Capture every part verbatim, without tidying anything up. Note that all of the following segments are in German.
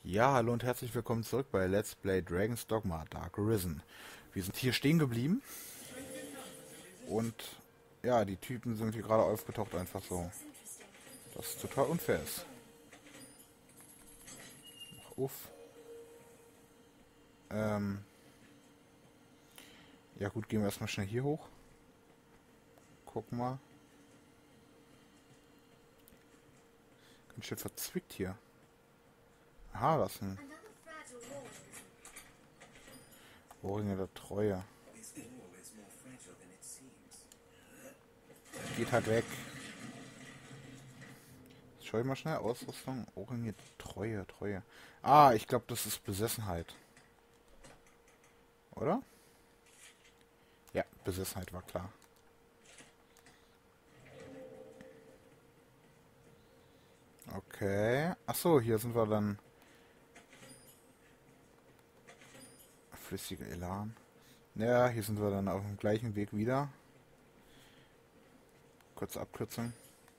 Ja, hallo und herzlich willkommen zurück bei Let's Play Dragon's Dogma Dark Arisen. Wir sind hier stehen geblieben und ja, die Typen sind hier gerade aufgetaucht einfach so. Das ist total unfair ist. Ach, uff. Ähm, ja gut, gehen wir erstmal schnell hier hoch. Guck mal. Ganz schön verzwickt hier. Aha, das ist ein Ohrringe der Treue. Geht halt weg. Schau ich mal schnell. Ausrüstung. Ohrringe Treue, Treue. Ah, ich glaube, das ist Besessenheit. Oder? Ja, Besessenheit war klar. Okay. Achso, hier sind wir dann. Flüssiger Elan. Ja, hier sind wir dann auf dem gleichen Weg wieder. Kurze Abkürzung.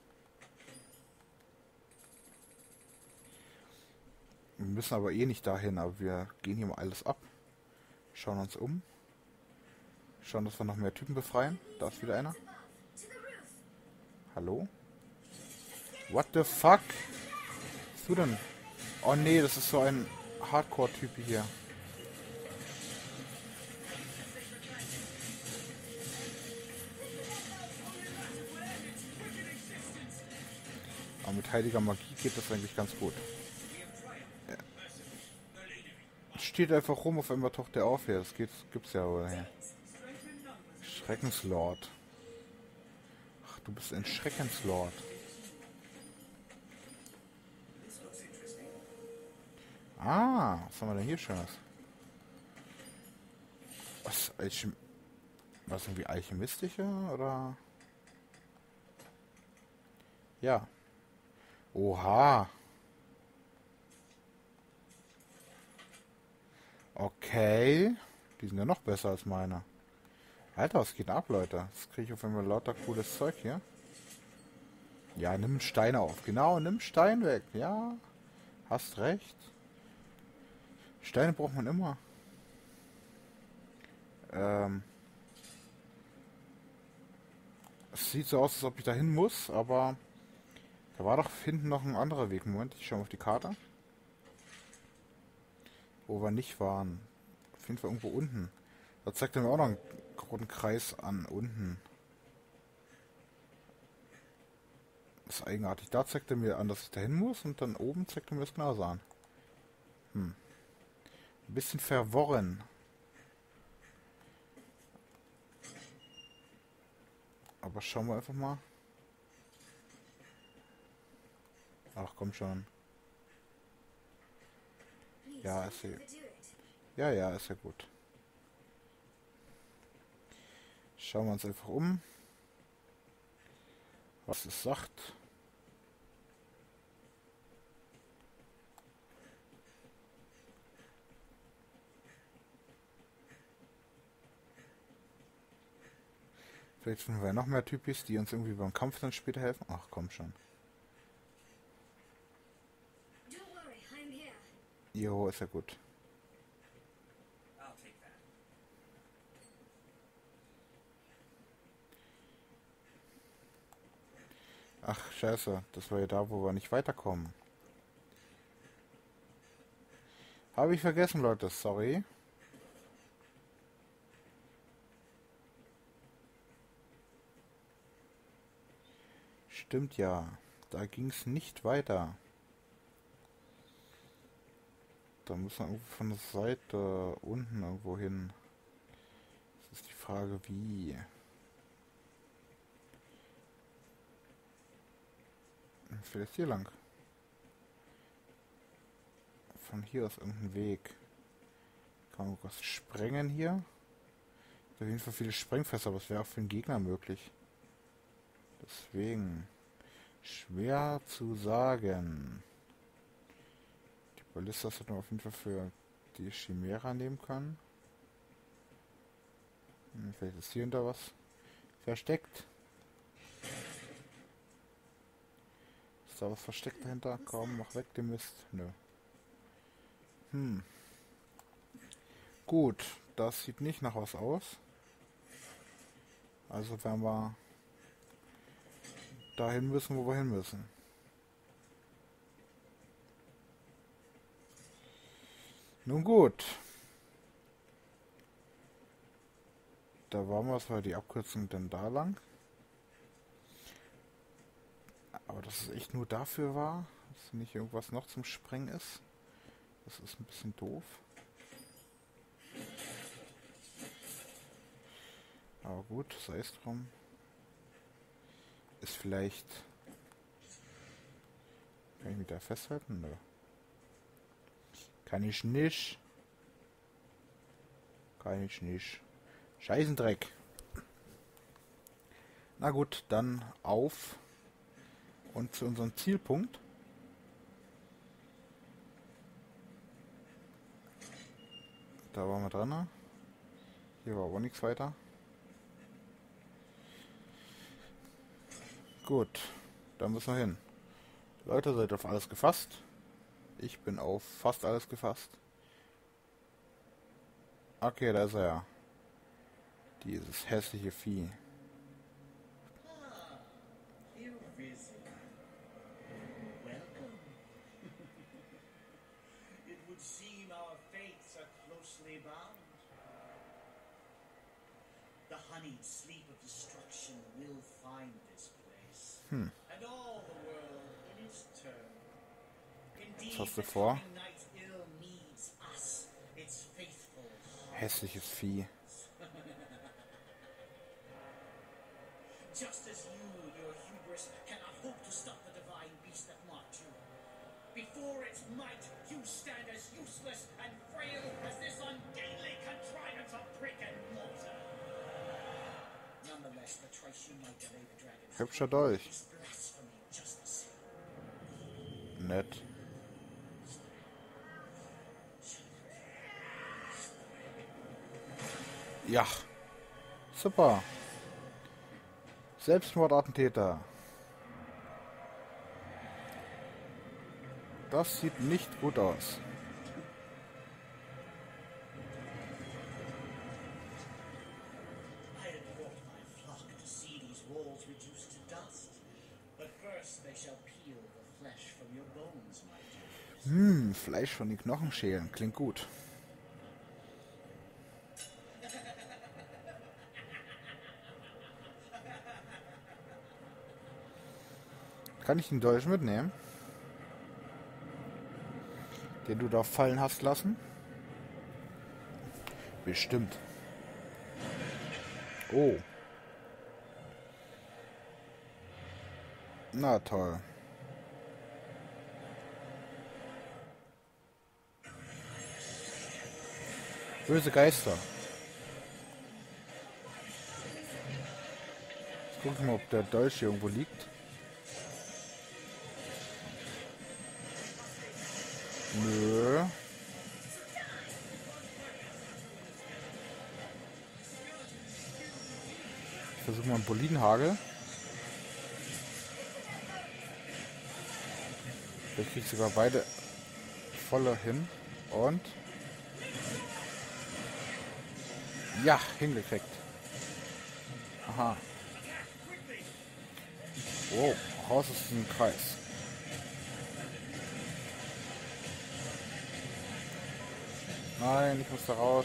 Wir müssen aber eh nicht dahin, aber wir gehen hier mal alles ab. Schauen uns um. Schauen, dass wir noch mehr Typen befreien. Da ist wieder einer. Hallo? What the fuck? Was bist du denn? Oh nee, das ist so ein Hardcore-Typ hier. Aber mit heiliger Magie geht das eigentlich ganz gut. Ja. Steht einfach rum, auf einmal taucht der auf hier. Das geht, gibt's ja wohl hier. Schreckenslord. Ach, du bist ein Schreckenslord. Ah, was haben wir denn hier Schönes? Was, Alchem was irgendwie alchemistische oder? Ja. Oha. Okay. Die sind ja noch besser als meine. Alter, was geht ab, Leute? Das kriege ich auf einmal lauter cooles Zeug hier. Ja, nimm Steine auf. Genau, nimm Stein weg. Ja, hast recht. Steine braucht man immer. Ähm. Es sieht so aus, als ob ich dahin muss, aber da war doch hinten noch ein anderer Weg. Moment, ich schaue mal auf die Karte. Wo wir nicht waren. Auf jeden Fall irgendwo unten. Da zeigt er mir auch noch einen roten Kreis an. Unten. Das ist eigenartig. Da zeigt er mir an, dass ich dahin muss und dann oben zeigt er mir das genauso an. Hm. Ein bisschen verworren. Aber schauen wir einfach mal. Ach, komm schon. Ja, ist ja... Ja, ja, ist ja gut. Schauen wir uns einfach um. Was es sagt. Vielleicht finden wir noch mehr Typis, die uns irgendwie beim Kampf dann später helfen. Ach, komm schon. Jo, ist ja gut. Ach, scheiße. Das war ja da, wo wir nicht weiterkommen. Habe ich vergessen, Leute. Sorry. Stimmt ja. Da ging es nicht weiter. Da müssen wir irgendwo von der Seite unten irgendwo hin. Das ist die Frage, wie. Vielleicht hier lang. Von hier aus irgendein Weg. Kann man was sprengen hier? Auf jeden Fall viele Sprengfässer, aber es wäre auch für den Gegner möglich. Deswegen. Schwer zu sagen. Die Ballistas hätten wir auf jeden Fall für die Chimera nehmen können. Hm, vielleicht ist hier hinter was versteckt. Ist da was versteckt dahinter? Komm, mach weg den Mist. Nö. Hm. Gut, das sieht nicht nach was aus. Also werden wir dahin müssen, wo wir hin müssen. Nun gut. Da waren wir, es war die Abkürzung dann da lang. Aber dass es echt nur dafür war, dass nicht irgendwas noch zum Sprengen ist, das ist ein bisschen doof. Aber gut, sei es drum. Ist vielleicht... Kann ich mich da festhalten? Nö. Kann ich nicht. Kann ich nicht. Scheißendreck. Na gut, dann auf und zu unserem Zielpunkt. Da waren wir dran. Hier war aber nichts weiter. Gut, dann müssen wir hin. Leute, seid auf alles gefasst. Ich bin auf fast alles gefasst. Okay, da ist er ja. Dieses hässliche Vieh. Ah, you visit. Welcome. It would seem our fates are closely bound. The honeyed sleep of destruction will find this place, Hm. and all the world in its turn. Indeed, Was hast du the vor? coming night ill needs us, its faithful. Hässliches Vieh. Just as you, your hubris, cannot hope to stop the divine beast that mocked you. Before its might, you stand as useless and frail as this ungainly contrivance of brick and mortar. Nonetheless, the thrice you might delay the dragon's Hübscher Dolch. is blasphemy just the same. Nett. Ja. Super. Selbstmordattentäter. Das sieht nicht gut aus. I had brought my flock to see these walls reduced to dust. But first they shall peel the flesh from your bones, my dear. Hm, Fleisch von den Knochen schälen. Klingt gut. Kann ich den Dolch mitnehmen? Den du da fallen hast lassen? Bestimmt. Oh. Na toll. Böse Geister. Jetzt gucken wir mal, ob der Dolch hier irgendwo liegt. Nö. Ich versuche mal einen Bolinhagel. Ich kriege sogar beide voller hin. Und ja, hingekriegt. Aha. Wow, raus aus dem Kreis. Nein, ich muss da raus.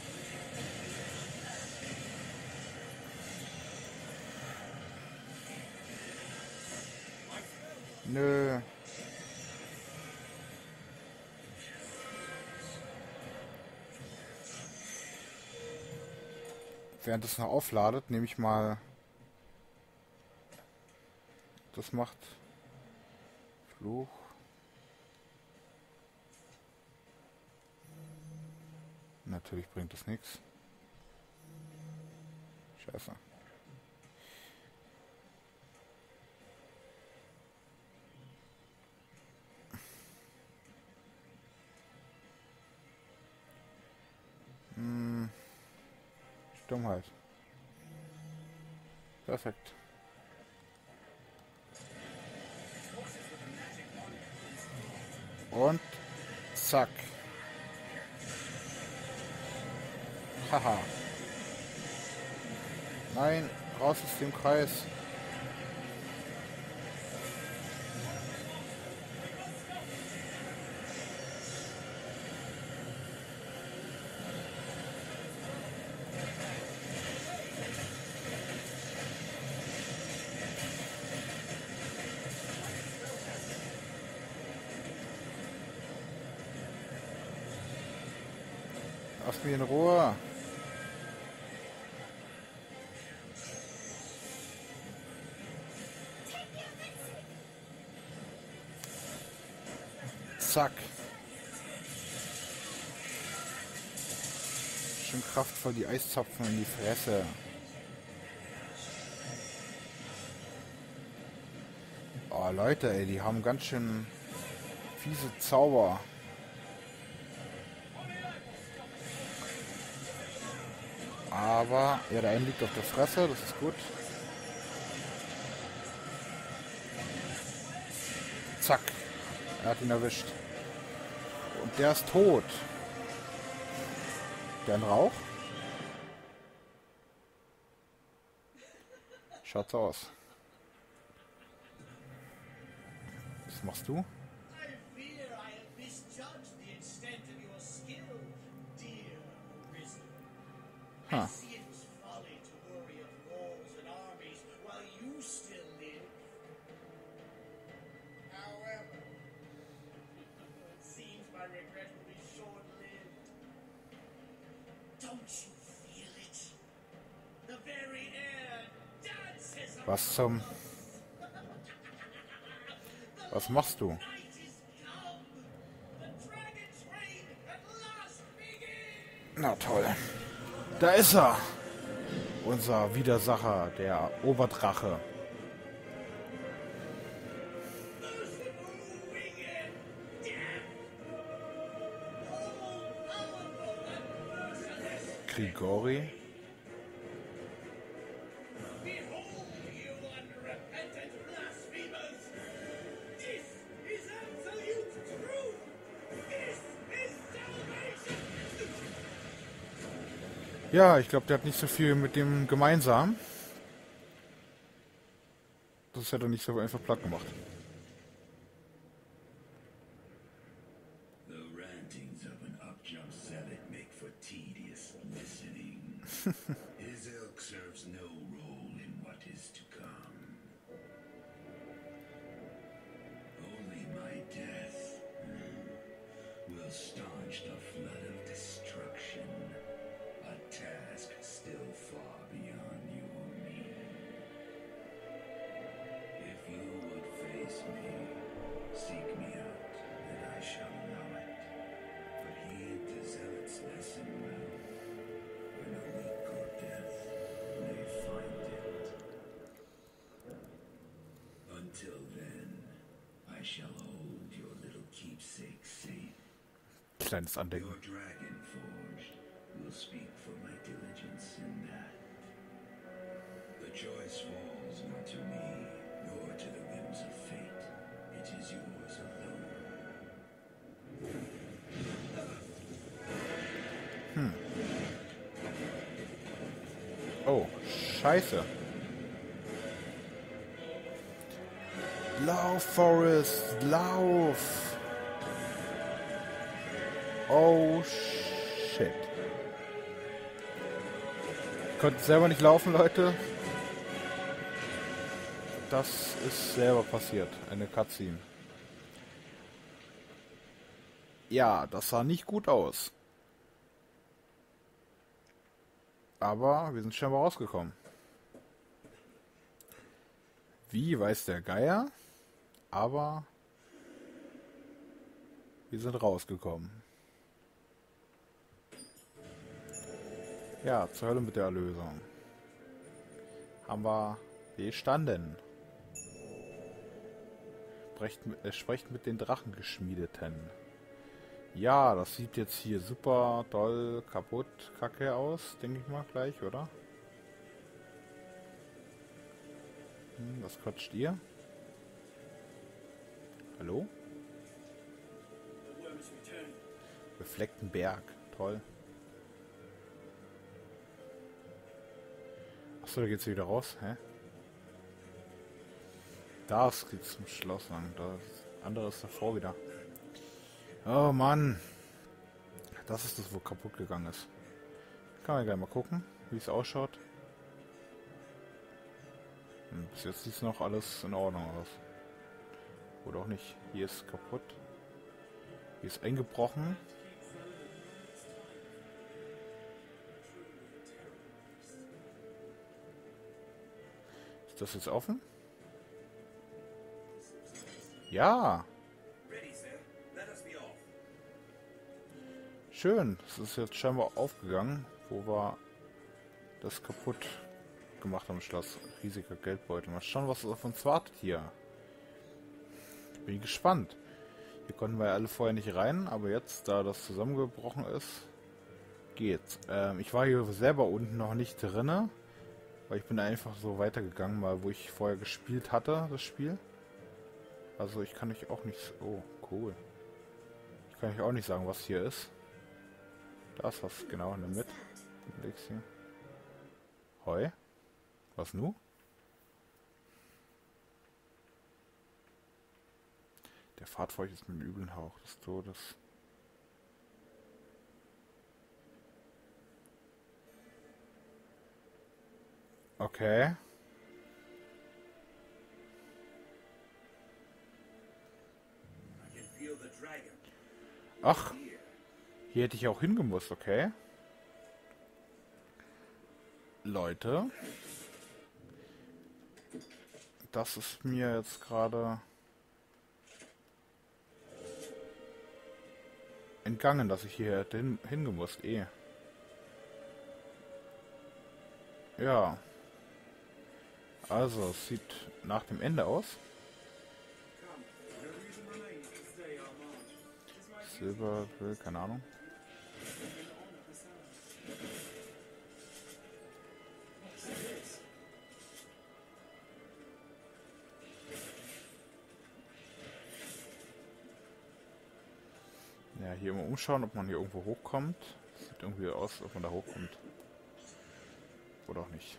Nö. Während es noch aufladet, nehme ich mal... Das macht... Fluch. Natürlich bringt das nichts. Scheiße. Hm. Dummheit. Perfekt. Und zack. Haha. Nein, raus aus dem Kreis. Lass mich in Ruhe. Zack. Schön kraftvoll die Eiszapfen in die Fresse. Oh Leute, ey, die haben ganz schön fiese Zauber. Aber, ja, der eine liegt auf der Fresse, das ist gut. Zack. Er hat ihn erwischt. Und der ist tot. Der ein Rauch? Schaut's aus. Was machst du? Huh. Was zum... Was machst du? Na toll. Da ist er. Unser Widersacher, der Oberdrache. Grigori. Ja, ich glaube, der hat nicht so viel mit dem gemeinsam. Das hat er nicht so einfach platt gemacht. The rantings of an upjump zealot make for tedious listening. His ilk serves no role in what is to come. Only my death will staunch the flood of destruction. A task still far beyond you or me. If you would face me, seek me out, and I shall know it. But heed the zealot's lesson well, when a weak or death may find it. Until then, I shall hold your little keepsake safe. Kleines Andenken. Your dragon forged will speak for my diligence in that. The choice falls not to me, nor to the whims of fate. It is yours alone. Hm. Oh, scheiße. Lauf, Forrest, lauf! Oh, shit. Ich konnte selber nicht laufen, Leute. Das ist selber passiert. Eine Cutscene. Ja, das sah nicht gut aus. Aber wir sind scheinbar rausgekommen. Wie, weiß der Geier. Aber wir sind rausgekommen. Ja, zur Hölle mit der Erlösung. Haben wir bestanden. Sprecht mit, äh, sprecht mit den Drachengeschmiedeten. Ja, das sieht jetzt hier super toll kaputt, kacke aus, denke ich mal gleich, oder? Hm, was quatscht ihr? Hallo? Befleckten Berg, toll. Achso, da geht's hier wieder raus. Hä? Das geht zum Schloss lang. Das andere ist davor wieder. Oh Mann. Das ist das, wo kaputt gegangen ist. Kann man gleich mal gucken, wie es ausschaut. Hm, bis jetzt sieht es noch alles in Ordnung aus. Oder auch nicht. Hier ist kaputt. Hier ist eingebrochen. Ist das jetzt offen? Ja. Schön. Es ist jetzt scheinbar aufgegangen, wo wir das kaputt gemacht haben, Schloss. Riesiger Geldbeutel. Mal schauen, was auf uns wartet hier. Bin gespannt. Hier konnten wir ja alle vorher nicht rein, aber jetzt, da das zusammengebrochen ist, geht's. Ähm, ich war hier selber unten noch nicht drinne, weil ich bin einfach so weitergegangen, mal wo ich vorher gespielt hatte, das Spiel. Also ich kann euch auch nicht... Oh, cool. Ich kann euch auch nicht sagen, was hier ist. Da ist was genau in der Mitte. Hier. Heu. Was nu? Der Fahrtfeucht ist mit dem üblen Hauch des Todes. Okay. Ach, hier hätte ich auch hingemusst, okay. Leute. Das ist mir jetzt gerade entgangen, dass ich hier hätte hin, hingemusst, eh. Ja. Also, es sieht nach dem Ende aus. Silber, will, keine Ahnung. Ja, hier immer umschauen, ob man hier irgendwo hochkommt. Sieht irgendwie aus, ob man da hochkommt. Oder auch nicht.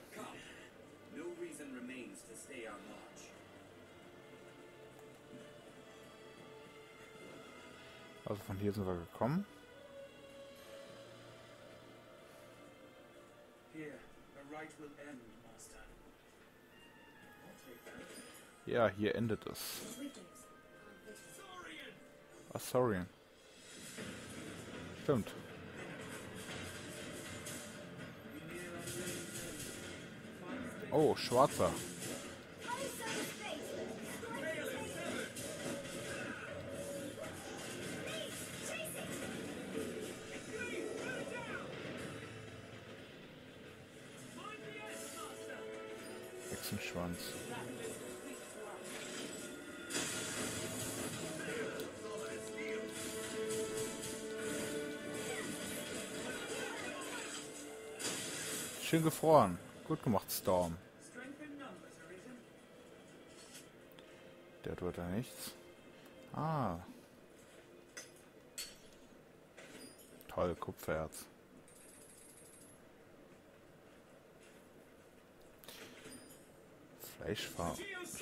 Also von hier sind wir gekommen. Ja, hier endet es. Ah, sorry. Stimmt. Oh, schwarzer. Hexenschwanz. Schön gefroren. Gut gemacht, Storm. Der tut da nichts. Ah. Toll, Kupfererz. Fleischfarbe.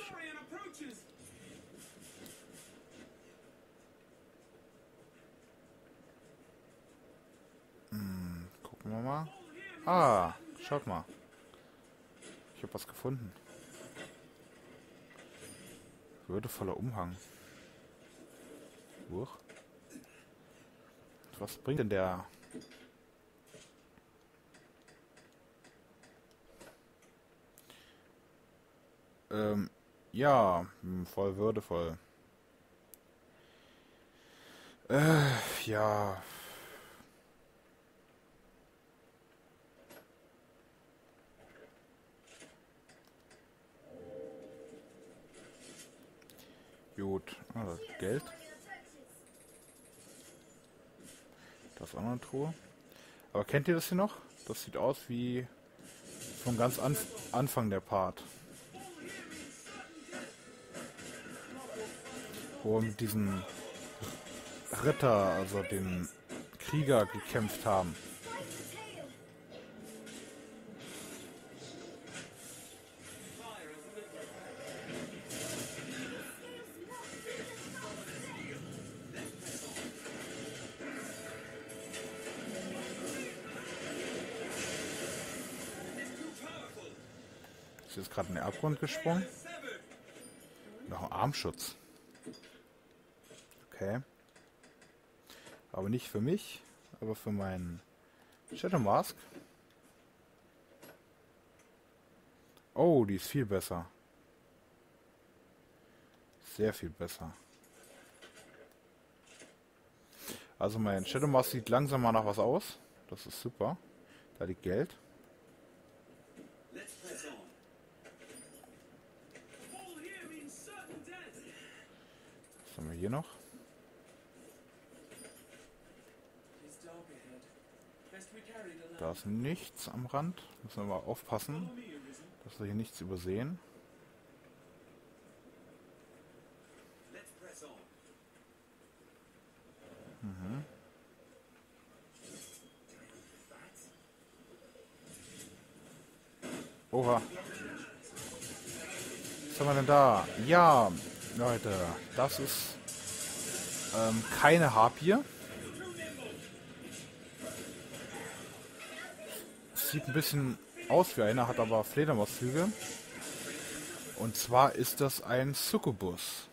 Hm, gucken wir mal. Ah, schaut mal. Ich habe was gefunden. Würdevoller Umhang. Huch. Was bringt denn der? Ähm, ja, voll würdevoll. Äh, ja. Gut, ah, das Geld. Das ist auch noch eine Truhe. Aber kennt ihr das hier noch? Das sieht aus wie vom ganz Anf Anfang der Part. Wo wir mit diesem Ritter, also dem Krieger, gekämpft haben. Ist jetzt gerade in den Abgrund gesprungen. Noch ein Armschutz. Okay. Aber nicht für mich, aber für meinen Shadow Mask. Oh, die ist viel besser. Sehr viel besser. Also mein Shadow Mask sieht langsam mal nach was aus. Das ist super. Da liegt Geld. Was haben wir hier noch? Da ist nichts am Rand. Müssen wir mal aufpassen, dass wir hier nichts übersehen. Mhm. Oha. Was haben wir denn da? Ja, Leute, das ist ähm, keine Harpie. Sieht ein bisschen aus wie einer, hat aber Fledermauszüge. Und zwar ist das ein Succubus.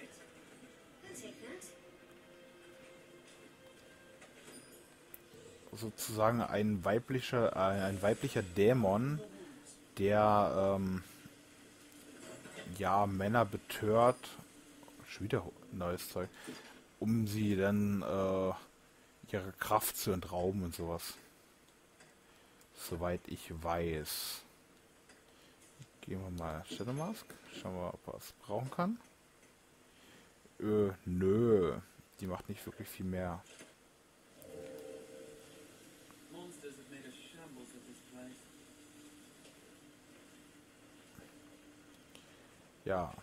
Sozusagen ein weiblicher, äh, ein weiblicher Dämon, der ähm, ja Männer betört, schon wieder neues Zeug, um sie dann äh, ihre Kraft zu entrauben und sowas. Soweit ich weiß. Gehen wir mal Shadow Mask. Schauen wir, ob er es brauchen kann. Äh, nö. Die macht nicht wirklich viel mehr. Ja.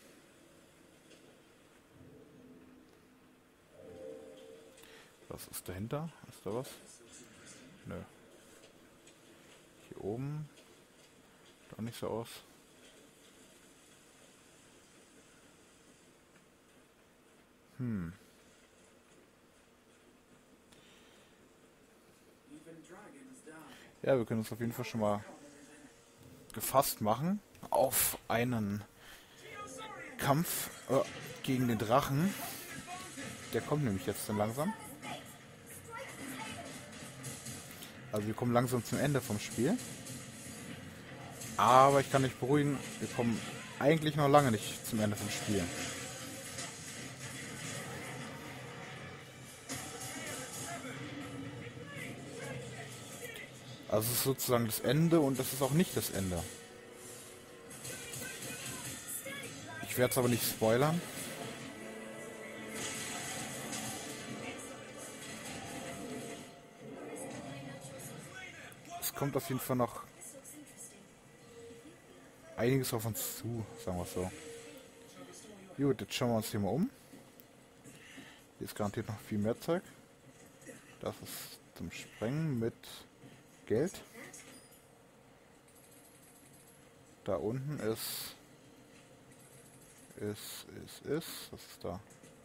Was ist dahinter? Ist da was? Nö. Hier oben. Sieht auch nicht so aus. Hm. Ja, wir können uns auf jeden Fall schon mal gefasst machen auf einen Kampf äh, gegen den Drachen. Der kommt nämlich jetzt dann langsam. Also wir kommen langsam zum Ende vom Spiel. Aber ich kann dich beruhigen, wir kommen eigentlich noch lange nicht zum Ende vom Spiel. Also es ist sozusagen das Ende und das ist auch nicht das Ende. Ich werde es aber nicht spoilern. Es kommt auf jeden Fall noch einiges auf uns zu, sagen wir es so. Gut, jetzt schauen wir uns hier mal um. Hier ist garantiert noch viel mehr Zeug. Das ist zum Sprengen mit Geld. Da unten ist ist, ist, ist, was ist da?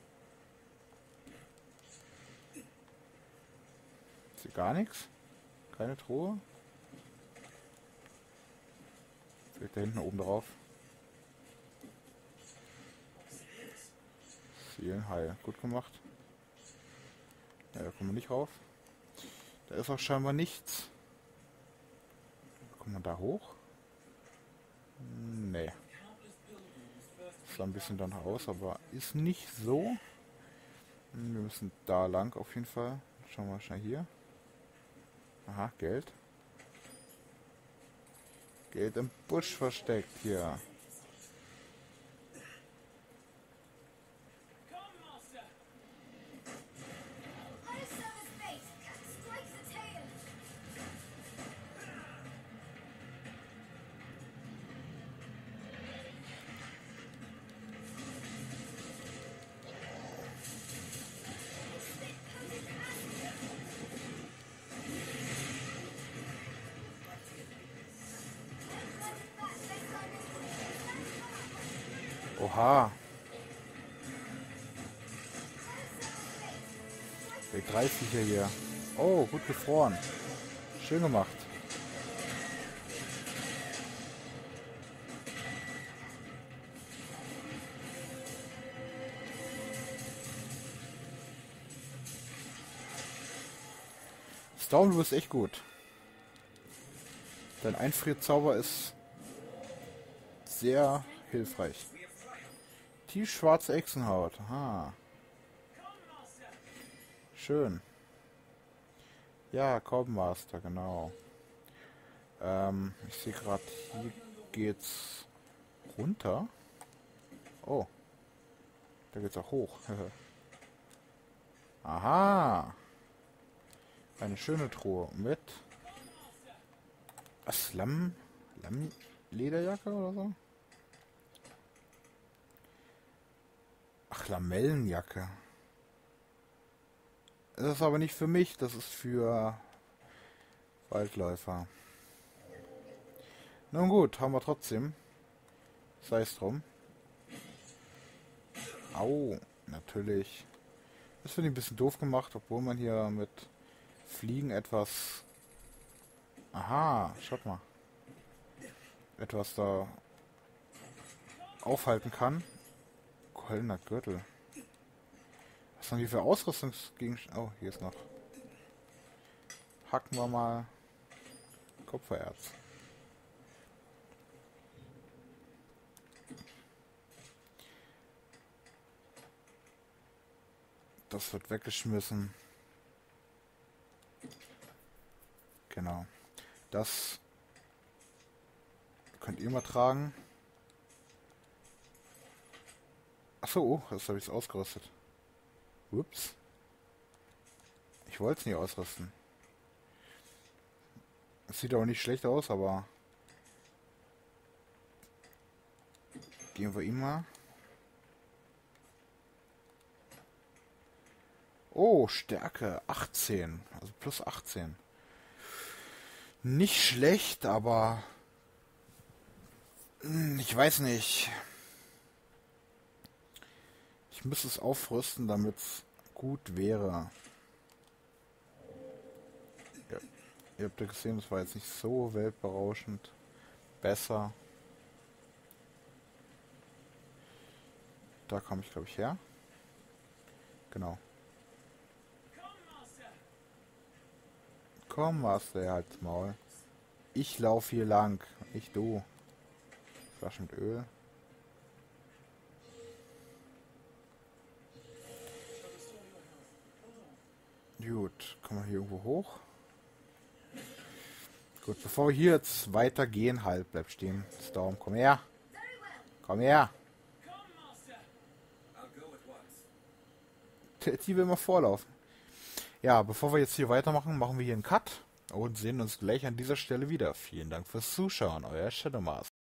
Ist hier gar nichts? Keine Truhe? Vielleicht da hinten oben drauf. Seelenheil, gut gemacht. Ja, da kommen wir nicht rauf. Da ist auch scheinbar nichts. Kommt man da hoch? Nee. Sah ein bisschen danach aus, aber ist nicht so. Wir müssen da lang auf jeden Fall. Schauen wir mal schnell hier. Aha, Geld. Geld im Busch versteckt hier. Oha. Der greift sich hier. Oh, gut gefroren. Schön gemacht. Storm, du bist echt gut. Dein Einfrierzauber ist sehr hilfreich. Tiefschwarze Echsenhaut. Aha. Schön. Ja, Cobmaster, genau. Ähm, ich sehe gerade, hier geht's runter. Oh. Da geht's auch hoch. Aha. Eine schöne Truhe mit was, Lamm? Lammlederjacke oder so? Ach, Lamellenjacke. Das ist aber nicht für mich, das ist für Waldläufer. Nun gut, haben wir trotzdem. Sei es drum. Au, natürlich. Das finde ich ein bisschen doof gemacht, obwohl man hier mit Fliegen etwas... Aha, schaut mal. Etwas da aufhalten kann. Goldener Gürtel. Was haben die für Ausrüstungsgegenstände? Oh, hier ist noch. Hacken wir mal Kupfererz. Das wird weggeschmissen. Genau. Das könnt ihr mal tragen. Achso, oh, das habe ich ausgerüstet. Ups. Ich wollte es nicht ausrüsten. Es sieht auch nicht schlecht aus, aber gehen wir ihm mal. Oh, Stärke achtzehn. Also plus achtzehn. Nicht schlecht, aber ich weiß nicht. Ich müsste es aufrüsten, damit es gut wäre. Ja. Ihr habt ja gesehen, das war jetzt nicht so weltberauschend. Besser. Da komme ich, glaube ich, her. Genau. Komm, Master, halt's Maul. Ich laufe hier lang, nicht du. Flasche mit Öl. Gut, kommen wir hier irgendwo hoch. Gut, bevor wir hier jetzt weitergehen, halt, bleib stehen. Storm, komm her. Komm her. Die will mal vorlaufen. Ja, bevor wir jetzt hier weitermachen, machen wir hier einen Cut und sehen uns gleich an dieser Stelle wieder. Vielen Dank fürs Zuschauen, euer Shadowmaster.